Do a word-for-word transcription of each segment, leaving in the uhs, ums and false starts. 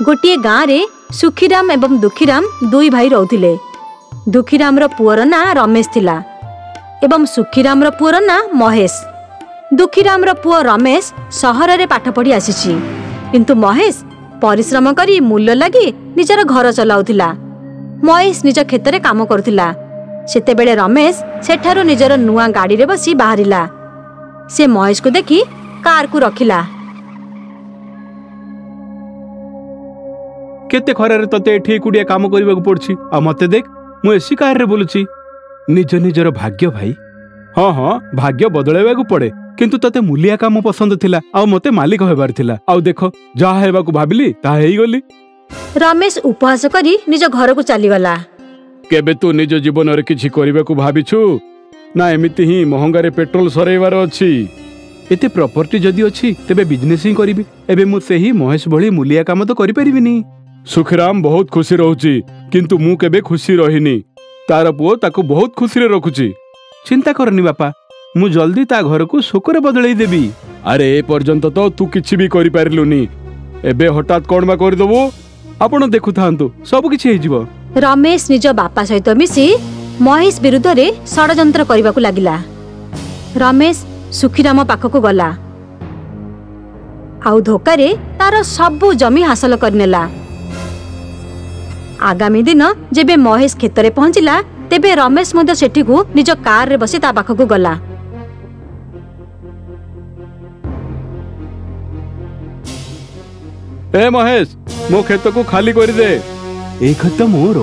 गोटे गाँव रे सुखीराम एवं दुखीराम दुई भाई रोथिले। दुखीराम रो पुअर ना रमेश थिला एवं सुखीराम रो पुअर ना महेश। दुखीराम रो पुअ रमेश सहर रे पाठ पढ़ी आसीछि, किंतु महेश परिश्रम करी मूल्य लगी निजर घर चलाउथिला। महेश निज खेत रे काम करुथिला। सेतेबेले रमेश सेठारो निजर नुआ गाड़ी रे बसी बाहरिला। से महेश को देखी कार को रखिला। केते खरारे तते एठी एकुडिया काम करबाकू पड़छि आ मते देख मु एसी कार रे बोलुछि। निज निजर भाग्य भाई। हाँ हाँ भाग्य बदलाइबाकू पड़े, किंतु तते मूलिया काम पसंद थिला आ मते मालिक होबार थिला। आ देखो जहा हेबाकू भाबिली ता हेई गली। रमेश उपहास करी निज घर को चली गला। केबे तू निज जीवन रे किछि करबाकू भाबिछु ना एमिति ही महंगा रे पेट्रोल सरेइबार अछि? एते प्रॉपर्टी जदी अछि तेबे बिजनेस ही करिबी। एबे मु सेही महेश भली मूलिया काम तो करि परिबिनी। सुखराम बहुत खुशी रहउची, किंतु मु केबे खुशी रहिनी। तार पुओ ताको बहुत खुशी रे रखुची। चिंता करनी बापा, मु जल्दी ता घर को सुखरे बदलई देबी। अरे ए पर्यंत तो तू किछि भी करि पारिलुनी, एबे हठात कोन बा कर दबो? आपण देखु थांतु सब किछि हे जिवो। रमेश निज बापा सहित मिसी महेश विरुद्ध रे षडयंत्र करबाकू लागिला। रमेश सुखीराम पाखकू गला आउ धोकारे तार सबु जमी हासिल करनेला। आगामी दिन जेबे महेश खेतरे पहुंचिला तेबे रमेश मध्य सेठी को निज कार रे बसी ता पाखकू गला। ए महेश मो खेत को खाली कर दे। ए खेत मोर?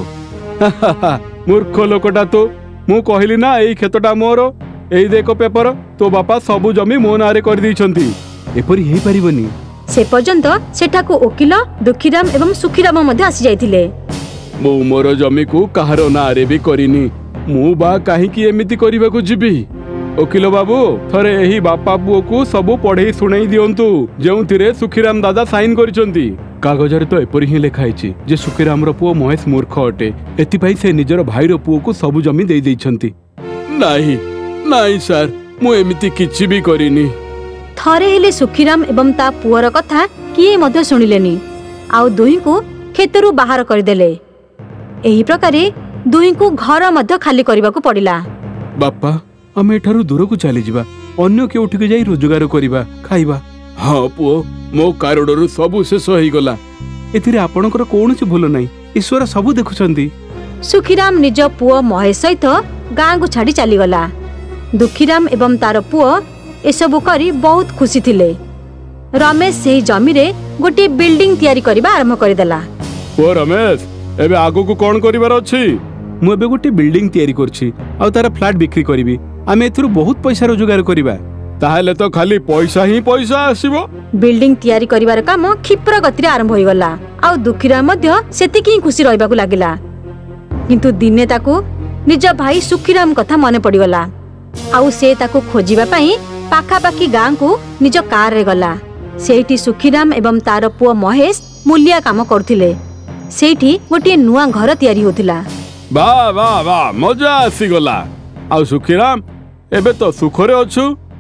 मूर्ख लोकटा तो, मु कहली ना एई खेतटा मोर। एई देखो पेपर, तो बापा सबु जमी मो नारे कर दैछंती। एपरि हेई परिबनी। से पर्यंत सेठाको वकील दुखीराम एवं सुखीराम मध्य आसी जाइथिले। मु मोर जमी को कहार नारे भी करिनी, मु बा काहे की एमिति करिबाकू जिबी? वकील बाबू थरे एही बापा पुओ को सबु पढ़ेई सुनाई दियंतु जेउथिरे सुखीराम दादा साइन करिसंती। कागज रे तो एपरि ही लिखा आइछि जे सुखीराम रो पुओ महेश मूर्ख अटे, एति पई से निजर भाई रो पुओ को सबु जमी देई दैछंती। नाही नाही सर, मु एमिति किछि भी करिनी। थरे हेले सुखीराम एवं ता पुअर कथा किए मध्य सुनिलेनी आउ दुही को खेतरु बाहर करदेले। एही प्रकारे दुही को घर मध्य खाली करबाकू पड़िला। बापा आमे एठारु दूर को चली जिबा, अन्य के उठिके जाई रोजगार करिबा खाइबा। हाँ पुओ, मो कारोडरु सबु शेष होई गला। एथिरे आपणकर कोनोसी भूल नाही, ईश्वर सबु देखुछंती। सुखीराम निज पुओ महेश सहित गाँ को छाड़ी चली गला। दुखीराम एवं तार पुओ एसबु करी बहुत खुशी थिले। रमेश सेही जमी रे गोटे बिल्डिंग तैयारी करबा आरंभ करदेला। ओ रमेश, एबे आगो को कोन करिवार अछि? मु एबे गोटे बिल्डिंग तैयारी करछि आ तार फ्लैट बिक्री करिवि। आमे एथुरु बहुत पैसा रोजगार करिबा। ताहाले तो खाली पैसा ही पैसा आसीबो। बिल्डिंग तैयारी करिवार काम क्षिप्र गति रे आरंभ होई गला आ दुखीराम मध्य सेतिकी खुशी रहबाकू लागिला। किंतु दिने ताकू निज भाई सुखीराम कथा मने पड़ी गला आउ से ताकू खोजिबा पई पाखा पाखी गाँ को निज कार रे गला। सेठी सुखीराम एवं तार पुओ महेश मूलिया काम करथिले। सेठी गोटे नुआ घर तैयारी होथिला। वाह वाह वाह, मजा आसी गला। आ सुखीराम एबे तो सुखरे अछु?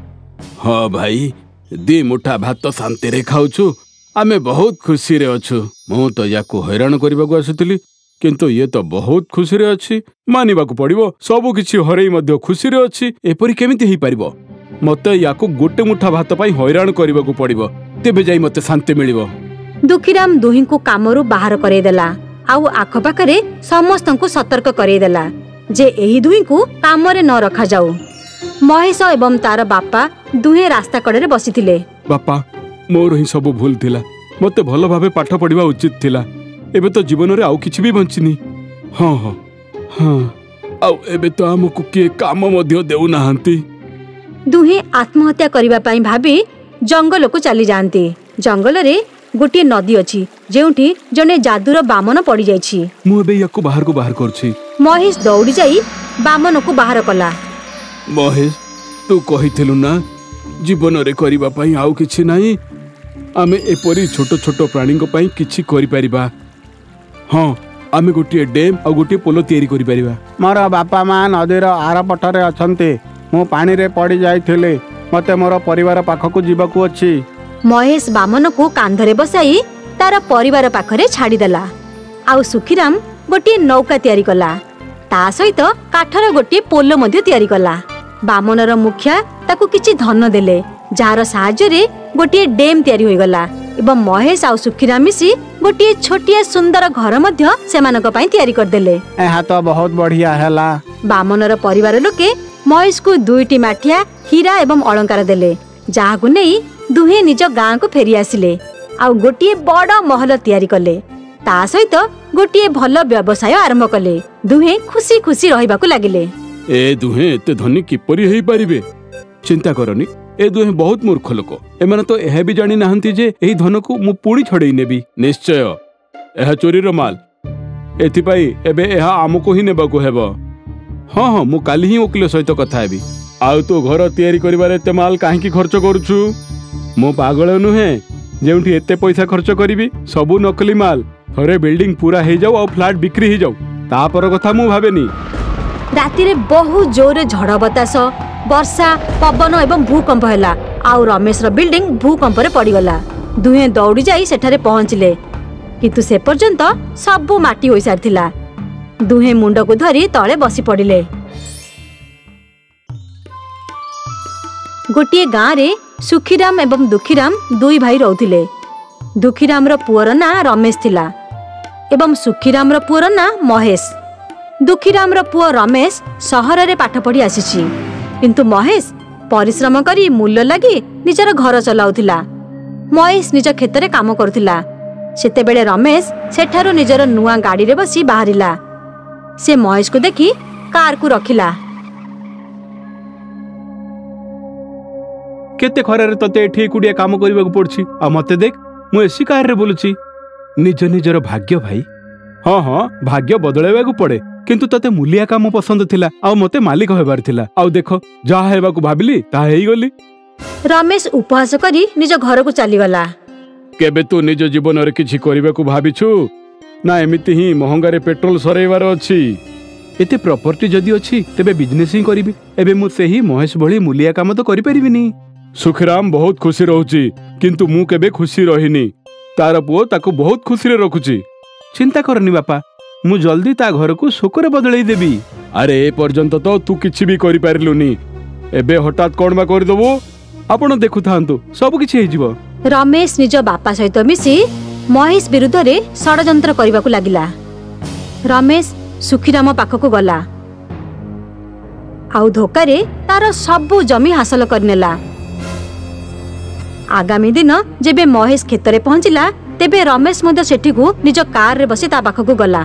हाँ भाई, दी मुठा भात शांति रे खाउछु। आमे बहुत खुशी रे अछु। मु तो याकू हैरान करबाकू आसुतिली, किंतु ये तो बहुत खुशी रे अछि। मानिबाकू पड़िबो, सबु किछि हरेई मध्य खुशी रे अछि। एपरि केमिति हेई परिबो? मते याकू गोटे मुठा भात पई हैरान करबाकू पड़िबो, तेबे जाई मते शांति मिलिबो। दुखीराम दुही को कामरू बाहर करई देला आउ आख पाखरे समस्तंकु सतर्क करई देला जे एही दुही को काम रे न रखा जाऊ। महेश एवं तार बापा दुहे रास्ता कड़े बसिथिले। बापा मोर ही सब भूल थिला, मते भलो भाबे पाठ पढ़िबा उचित थिला। एबे तो जीवन रे आउ किछि भी बंचिनी। हाँ हाँ हाँ, आउ एबे तो हमकु के काम मध्य देउ नाहंती। दुहे आत्महत्या करिबा पई भाबी जंगल को चली जांती। जंगल रे गोटे नदी अछि जेउठी जने जादूर बामन पड़ी जाइछि। मु एबे याकू बाहर को बाहर करछि। महेश दौड़ी जाई बामन को बाहर कला। महेश, तू कहिथिलु ना जीवन रे करिबा पई आउ किछि नाही, आमे एपरी छोट छोट प्राणी को पई किछि करि परिबा। हाँ, आमे गोटे डैम आ गोटे पोलो तैयारी करि परिबा। मोर बापा मां नदीर आर पटरे अछंती। मु पानी रे पड़ी जाइथिले, मते मोर परिवार पाखकू जीवाकू अछि। महेश बामन को कांधरे बसाई तार परिवार पाखरे छाड़ीदेला। आउ सुखीराम गोटे नौका तैयारी कला, ता सहित काठर गोटे पोल मध्य तैयारी कला। बामनर मुखिया ताकू किछि धन देले, जार साहाय्य रे गोटे डेम तैयारी होई गला एवं महेश आउ सुखीराम मिसी गोटे छोटिया सुंदर घर मध्य सेमानक पई तैयारी कर देले। एहा तो बहुत बढ़िया हैला। बामनर परिवार लोके महेश को दुईटी माठिया हीरा एवं अलंकार देले, जाहाकु नेई दुहे निज गाँ को फेरी आसिले आउ गोटे बड़ महल तैयारी कले। ता सहित गोटे भल व्यवसाय आरंभ कले। दुहे खुशी खुशी रहिबाकु लागिले। ए दुहे एते धनी किपरि हेई परिबे? चिंता करनी, ए दुहे बहुत मूर्ख लोक। एमाने तो एहा भी जानि नाहंती जे एही धन को मु पुणी छड़ेई नेबी। निश्चय एहा चोरीर माल, एथि पई एबे एहा आमको ही नेबाकु हेबो। हाँ हाँ मु काली ही वकील सहित कथा हेबी। आउ तो घर तैयारी करिबारे एते माल काहेकि खर्च करूछु? मु पागल नुहे जेउठी एते पैसा खर्च करिबी सबु नकली माल। थरे बिल्डिंग पूरा हे जाऊ और फ्लैट बिक्री हे जाऊ, तापर कथा मु भाबेनी। राति रे बहुत जोर झड़ बतास, वर्षा, पवन एवं भूकंप हैला आउ रमेश रो बिल्डिंग भूकंप रे पड़ी गला। दुहे दौड़ी जाई सेठारे पहुंचले, किंतु से पर्यंत सबु माटी होई सारथिला। दुहे मुंड को धरी तळे बसी पड़िले। गोटिए गाँ रे सुखीराम एवं दुखीराम दुई भाई रहउथिले। दुखीराम रो पुअर ना रमेश थिला एवं सुखीराम रो पुअर ना महेश। दुखीराम रो पुअ रमेश सहर रे पाठ पढ़ी आसीछि, किंतु महेश परिश्रम करी मूल्य लगी निजर घर चलाउथिला। महेश निज खेत रे काम करुथिला। सेतेबेले रमेश सेठारो निजर नुआ गाड़ी रे बसी बाहरिला। से महेश को देखी कार को रखिला। केते खरारे तते एठी एकुडिया काम करबाकू पड़छि, आ मते देख मु एसी कार रे बोलुछि। निज निजर भाग्य भाई। हाँ हाँ भाग्य बदलाइबाकू पड़े, किंतु तते मूलिया काम पसंद थिला आ मते मालिक हेबार थिला। आ देखो जहा हेबाकू भाबिली ता हेई गली। रमेश उपहास करी निज घर को चली गला। केबे तू निज जीवन रे किछि करबाकू भाबिछु ना एमिति ही महंगारे पेट्रोल सरेइबार अछि? एते प्रॉपर्टी जदी अछि तेबे बिजनेस ही करिबी। एबे मु सेही महेश भली मूलिया काम तो करि परिबिनी। सुखराम बहुत खुशी रहउछि, किंतु मु केबे खुशी रहिनी। तार पुओ ताकू बहुत खुशी रे रखुछि। चिंता करनी बापा, मु जल्दी ता घर को सुकर बदलई देबी। अरे ए पर्यंत तो तू किछि भी करि पारिलुनी, एबे हठात कोन बा कर देबो? आपण देखु थांतु सब किछि हे जिवो। रमेश निज बापा सहित मिसी महेश विरुद्ध रे षडयंत्र करबाकू लागिला। रमेश सुखीराम पाखकू गला आउ धोकारे तार सबु जमी हासिल करनेला। आगामी दिन जेबे महेश खेतरे पहुंचिला तेबे रमेश मध्य सेठी को निज कार रे बसी ता पाखकू गला।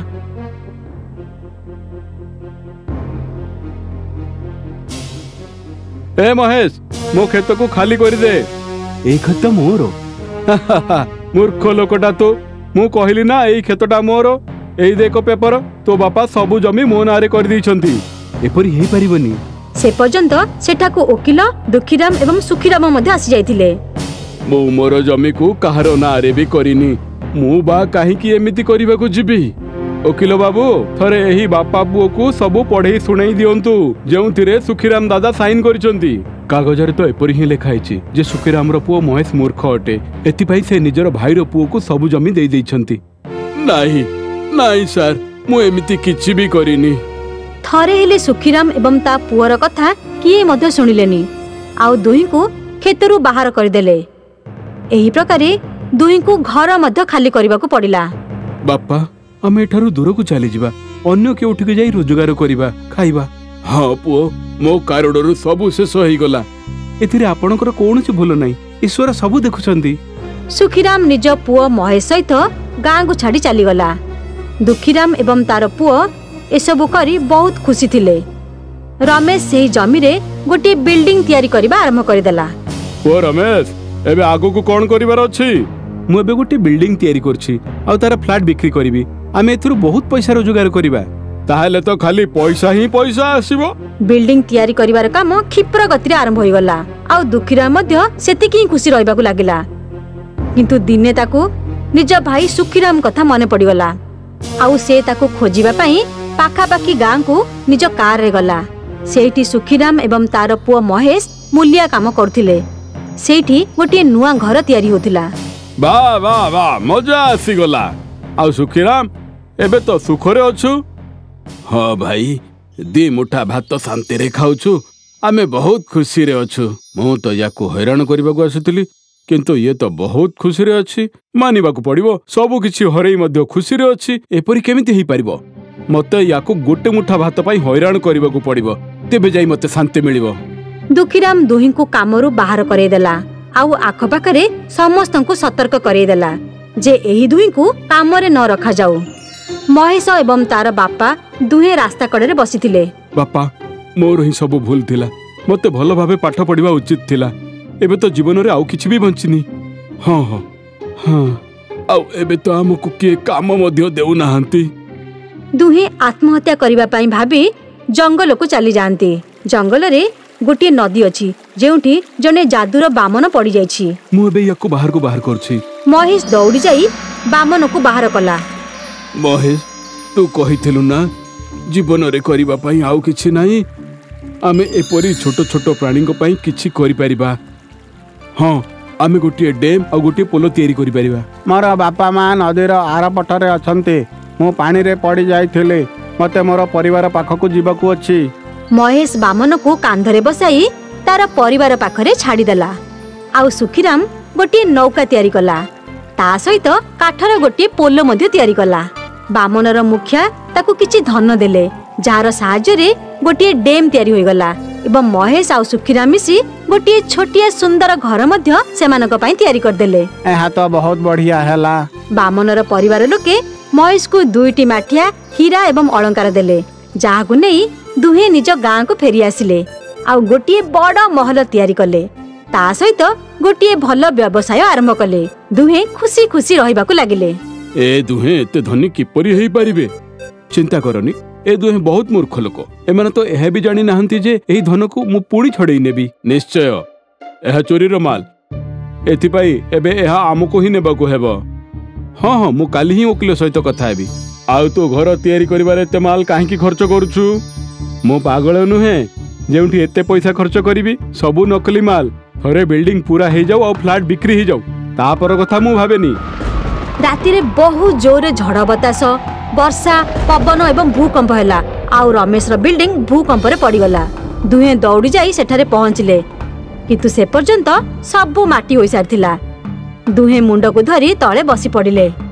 ए महेश मो खेत को खाली कर दे। ए खेत मोर? मूर्ख लोकटा तो, मु कहली ना एई खेतटा मोर। एई देखो पेपर, तो बापा सबु जमी मो नारे कर दैछंती। एपरी हेई परिबनी। से पर्यंत सेठाको वकील दुखीराम एवं सुखीराम मध्य आसी जाइथिले। मु मोर जमी को काहार नारे भी करिनी, मु बा काहे की एमिति करिबाकू जिबी? वकील बाबू थरे एही बापा पुओ को सबु पढ़ेई सुनाई दियंतु जेउथिरे सुखीराम दादा साइन करिसंती। कागज रे तो एपरी ही लिखा हैछि जे सुखीराम रो पुओ महेश मूर्ख अटे, एति पई से निजर भाई रो पुओ को सबु जमी देई दैछंती। नाही नाही सर, मु एमिति किछि भी करिनी। थरे हेले सुखीराम एवं ता पुअर कथा किए मध्य सुनिलेनी आउ दुही को खेतरु बाहर करदेले। एही प्रकारे दुही को घर मध्य खाली करबाकू पड़िला। बापा आमे एठारु दूर को चली जिबा, अन्य के उठिक जाई रोजगार करिबा खाइबा। हाँ पुओ, मो कारोडरु सबु शेष होई गला। एथिरे आपणकर कोनोसी भूल नाही, ईश्वर सबु देखुछंती। सुखीराम निज पुओ महेश सहित गाँ को छाड़ी चली गला। दुखीराम एवं तार पुओ एसबु करी बहुत खुशी थिले। रमेश सेही जमी रे गोटे बिल्डिंग तैयारी करबा आरंभ करदेला। ओ रमेश, एबे आगो को कोन करिवार अछि? मु एबे गोटे बिल्डिंग तैयारी करछि आ तार फ्लैट बिक्री करिवि। आमे एथुरु बहुत पैसा रोजगार करिबा। ताहेले तो खाली पैसा ही पैसा आसीबो। बिल्डिंग तैयारी करिवार काम क्षिप्र गति रे आरंभ होई गला आ दुखीराम मध्य सेतिकी खुशी रहबाकू लागिला। किंतु दिने ताकू निज भाई सुखीराम कथा मने पड़ी गला आउ से ताकू खोजिबा पई पाखापाखी गाँ को निज कार रे गला। सेठी सुखीराम एवं तार पुओ महेश मूलिया काम करथिले। सेठी गोटे नुआ घर तैयारी होथिला। वाह वाह वाह मजा आसीगला। आउ सुखीराम एबे तो सुखरे अछु। हाँ भाई दी मुठा भात शांति रे खाउछु। आमे बहुत खुशी रे अछु। मु तो याकू हैरान करबा को आसीथिली किंतु ये तो बहुत खुशी रे अछि। मानिबा को पड़िबो सब किछि हरेई मध्य खुशी रे अछि। एपरि केमिति हेई परिबो? मते याकू गोटे मुठा भात पई हैरान करबा को पड़िबो तेबे जाई मते शांति मिलिबो। दुखीराम दुही को कामरू बाहर करे देला आउ आखपाखरे समस्तंकु सतर्क करे देला जे एही दुही को काम रे न रखा जाऊ। महेश एवं तार बापा दुहे रास्ता कड़े बसिथिले। बापा मोर ही सब भूल थिला। मते भलो भाबे पाठ पढ़िबा उचित थिला। एबे तो जीवन रे आउ किछि भी बंचिनी। हां हां हां आउ एबे तो हमकु के काम मध्य देउ नाहंती। दुहे आत्महत्या करिबा पई भाबी जंगल को चली जांती। जंगल रे गोटे नदी अछि जेउठी जने जादूर बामन पड़ी जाइछि। मु एबे याकू बाहर को बाहर करछि। महेश दौड़ी जाई बामन को बाहर कला। महेश तू कहिथिलु ना जीवन रे करिबा पई आउ किछि नाही। आमे एपरी छोट छोट प्राणी को पई किछि करि परिबा। हां आमे गोटे डैम आ गोटे पोलो तयारी करि परिबा। मोर बापा माँ नदीर आर पटरे अछंती। मु पानी रे पड़ी जाइथिले। मते मोर परिवार पाखकु जीवाकू अछि। महेश बामन को कांधरे बसाई तार परिवार पाखरे छाड़ी देला। आउ सुखीराम गोटे नौका तयारी कला। ता सहित काठर गोटे पोलो मध्य तयारी कला। बामनर मुखिया ताकू किछि धन देले जार साहाय्य रे गोटे डैम तयारी होई गला एवं महेश आउ सुखीराम मिसी गोटे छोटिया सुंदर घर मध्य सेमानक पई तयारी कर देले। एहा तो बहुत बढ़िया हैला। बामनर परिवार लोके महेश को दुईटी माठिया हीरा एवं अलंकार देले जाहाकू नेई दुहे निज गाँ को फेरी आसिले आउ गोटे बड़ महल तयारी कले। ता सहित गोटे भल व्यवसाय आरंभ कले। दुहे खुशी खुशी रहिबाकू लागिले। ए दुहे एते धनी किपरि हेई परिबे? चिंता करनी ए दुहे बहुत मूर्ख लोक। एमाने तो एहे भी जानि नाहंती जे एही धन को मु पुणी छड़ेई नेबी। निश्चय एहा चोरीर माल। एथि पई एबे एहा आमको ही नेबाकू हेबो। हां हां मु काली ही ओकिल सहित कथा हेबी। आउ तो घर तयारी करिबारे एते माल काहे की खर्च करूछु? मु पागल नुहे जेउठी एते पैसा खर्च करिबी सबु नकली माल। थरे बिल्डिंग पूरा हे जाऊ और फ्लैट बिक्री हे जाऊ तापर कथा मु भाबेनी। राति रे बहुत जोर झड़ बतास वर्षा पवन एवं भूकंप हैला आउ रमेश रो बिल्डिंग भूकंप रे पड़ी गला। दुहे दौड़ी जाई सेठारे पहुंचले किंतु से पर्यंत सब माटी होई सारथिला। दुहे मुंड को धरी तळे बसी पड़िले।